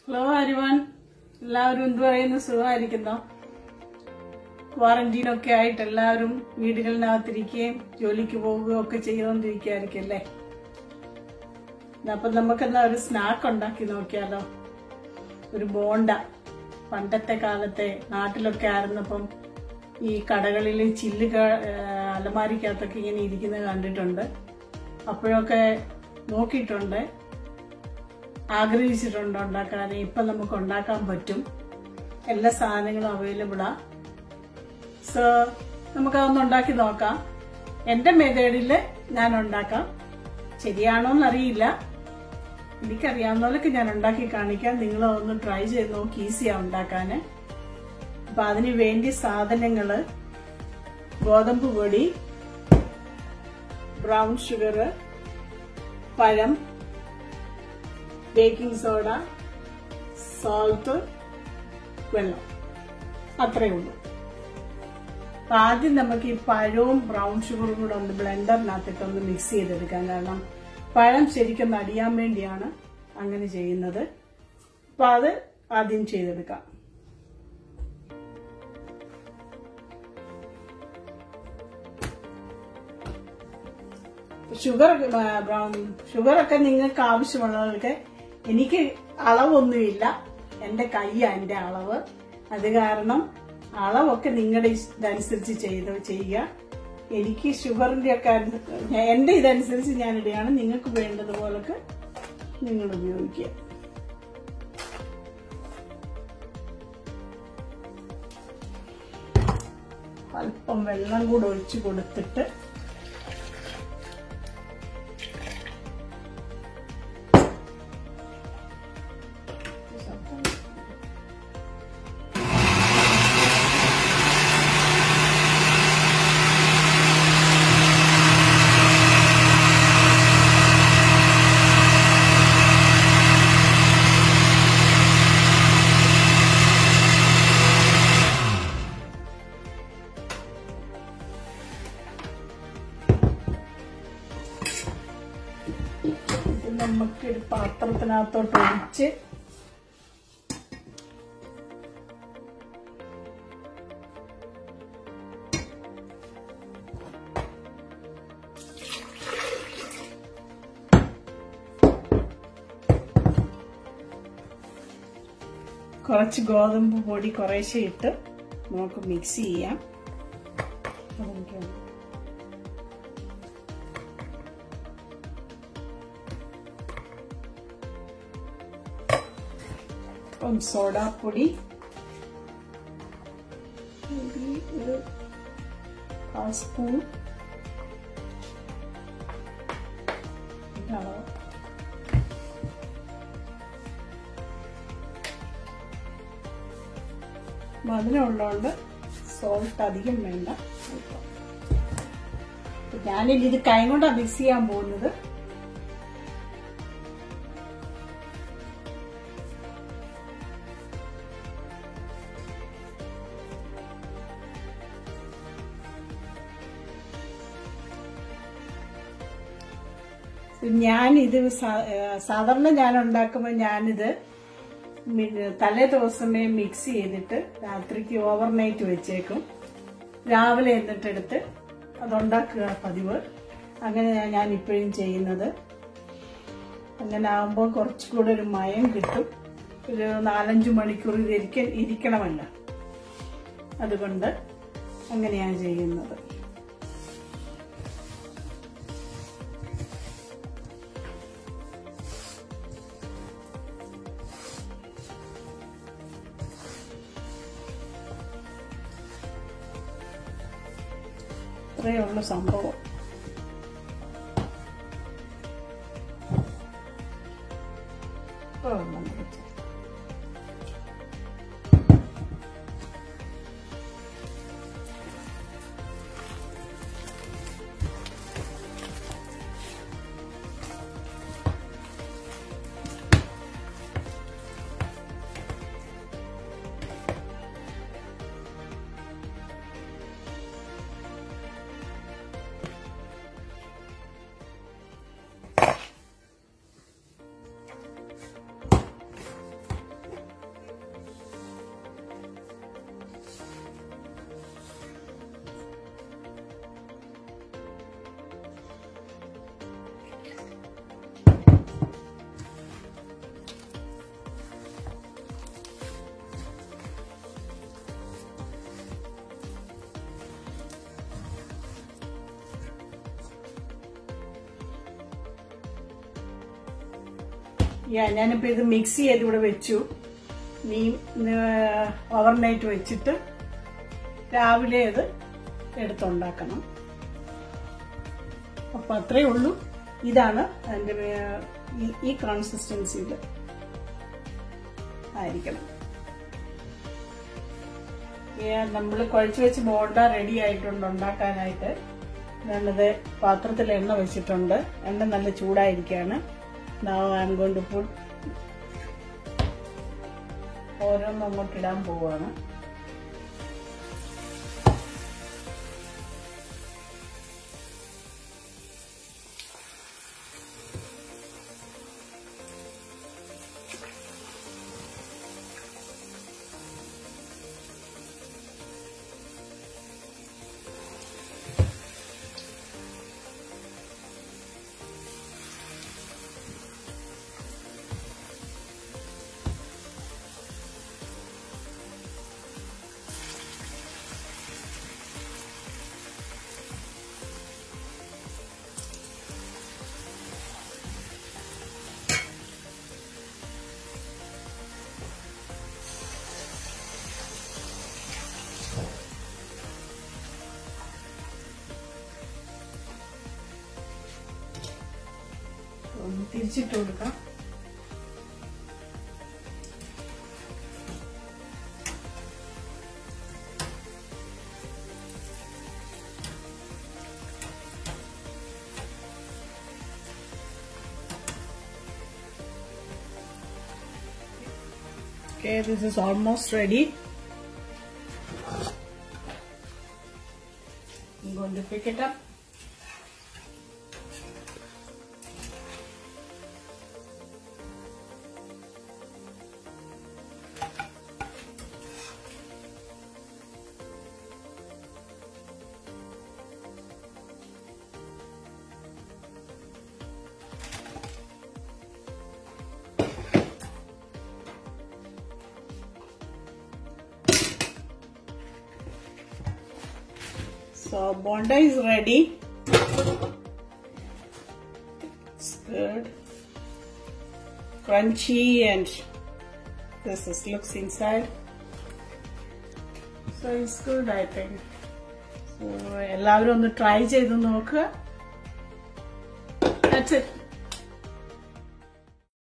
Hello everyone, എല്ലാവരും എന്ത് പറയുന്നു? സുഖമായിരിക്കുന്നോ? ക്വാറന്റീനൊക്കെ ആയിട്ട് എല്ലാവരും വീടുകളിനകത്തിരിക്കുകയും ജോലിക്ക് പോവുകയും ഒക്കെ ചെയ്തുകൊണ്ടിരിക്കുകയായിരിക്കും അല്ലേ? അപ്പൊ നമുക്കെന്നാ ഒരു സ്നാക്ക് ഉണ്ടാക്കി നോക്കിയാലോ? ഒരു ബോണ്ട. പണ്ടത്തെ കാലത്തെ നാട്ടിലൊക്കെ ആയിരുന്നപ്പം ഈ കടകളിൽ അലമാരിക്കകത്തൊക്കെ ഇങ്ങനെ ഇരിക്കുന്നത് കണ്ടിട്ടുണ്ട്. അപ്പോഴൊക്കെ നോക്കിയിട്ടുണ്ട്, ആഗ്രഹിച്ചിട്ടുണ്ട് ഉണ്ടാക്കാൻ. ഇപ്പൊ നമുക്ക് ഉണ്ടാക്കാൻ പറ്റും, എല്ലാ സാധനങ്ങളും അവൈലബിളാ. സോ നമുക്കതൊന്ന് ഉണ്ടാക്കി നോക്കാം. എന്റെ മെത്തേഡില് ഞാൻ ഉണ്ടാക്കാം. ശരിയാണോന്നറിയില്ല, എനിക്കറിയാവുന്നതൊക്കെ ഞാൻ ഉണ്ടാക്കി കാണിക്കാം. നിങ്ങളതൊന്ന് ട്രൈ ചെയ്ത് നോക്കി, ഈസിയാ ഉണ്ടാക്കാന്. അപ്പൊ അതിന് വേണ്ടി സാധനങ്ങള്: ഗോതമ്പ് പൊടി, ബ്രൗൺ ഷുഗർ, പഴം, ബേക്കിംഗ് സോഡ, സോൾട്ട്, വെള്ളം. അത്രയേ ഉള്ളൂ. അപ്പൊ ആദ്യം നമുക്ക് ഈ പഴവും ബ്രൗൺ ഷുഗറും കൂടെ ഒന്ന് ബ്ലെൻഡറിനകത്തിട്ടൊന്ന് മിക്സ് ചെയ്തെടുക്കാം. കാരണം പഴം ശരിക്കും അടിയാൻ വേണ്ടിയാണ് അങ്ങനെ ചെയ്യുന്നത്. അപ്പൊ അത് ആദ്യം ചെയ്തെടുക്കാം. ഷുഗറൊക്കെ നിങ്ങൾക്ക് ആവശ്യമുള്ളവർക്ക്. എനിക്ക് അളവൊന്നുമില്ല, എന്റെ കയ്യാ എന്റെ അളവ്. അത് കാരണം അളവൊക്കെ നിങ്ങളുടെ ഇതനുസരിച്ച് ചെയ്യുക. എനിക്ക് ഷുഗറിന്റെ ഒക്കെ എന്റെ ഇതനുസരിച്ച് ഞാൻ ഇടുകയാണ്. നിങ്ങൾക്ക് വേണ്ടതുപോലൊക്കെ നിങ്ങൾ ഉപയോഗിക്കുക. അല്പം വെള്ളം കൂടെ ഒഴിച്ചു കൊടുത്തിട്ട് നമുക്ക് ഒരു പാത്രത്തിനകത്തോട്ട് ഒഴിച്ച് കുറച്ച് ഗോതമ്പ് പൊടി കുറേശ്ശെ ഇട്ട് നമുക്ക് മിക്സ് ചെയ്യാം. സോഡാപ്പൊടി ഒരു 1/2 സ്പൂൺ, മധുരമുള്ളതുകൊണ്ട് സോൾട്ട് അധികം വേണ്ട. ഞാനിത് കൈ കൊണ്ടാണ് മിക്സ് ചെയ്യാൻ പോകുന്നത്. ഞാനിത് സാധാരണ ഞാൻ ഉണ്ടാക്കുമ്പോൾ ഞാനിത് തലേ ദിവസമേ മിക്സ് ചെയ്തിട്ട് രാത്രിക്ക് ഓവർനൈറ്റ് വെച്ചേക്കും. രാവിലെ എന്നിട്ടെടുത്ത് അതുണ്ടാക്കുക പതിവ്. അങ്ങനെ ഞാൻ ഇപ്പോഴും ചെയ്യുന്നത്. അങ്ങനെ ആകുമ്പോൾ കുറച്ചുകൂടെ ഒരു മയം കിട്ടും. ഒരു 4-5 മണിക്കൂർ ഇത് ഇരിക്കണമല്ലോ, അതുകൊണ്ട് അങ്ങനെയാണ് ചെയ്യുന്നത്. ഇത്രയുള്ള സംഭവം. ഞാനിപ്പോ ഇത് മിക്സ് ചെയ്ത് ഇവിടെ വെച്ചു. നീ ഓവർനൈറ്റ് വെച്ചിട്ട് രാവിലെ ഇത് എടുത്തുണ്ടാക്കണം. അപ്പൊ അത്രേ ഉള്ളൂ. ഇതാണ് അതിന്റെ ഈ കൺസിസ്റ്റൻസിയിൽ ആയിരിക്കണം. നമ്മൾ കുഴച്ച് വെച്ച് ബോണ്ട റെഡി ആയിട്ടുണ്ട് ഉണ്ടാക്കാനായിട്ട്. ഞാനത് പാത്രത്തിൽ എണ്ണ വെച്ചിട്ടുണ്ട്. എണ്ണ നല്ല ചൂടായിരിക്കുകയാണ്. Now I am going to put ഓരോന്നും അങ്ങോട്ട് ഇടാൻ പോവാണ്. തിരിച്ചിട്ട് കൊടുക്കാം. Okay, this is almost ready. I'm going to pick it up. So bonda is ready. It's good, crunchy, and this looks inside. So it's good, I think. So എല്ലാവരും ഒന്ന് try ചെയ്ത് നോക്കുക. That's it.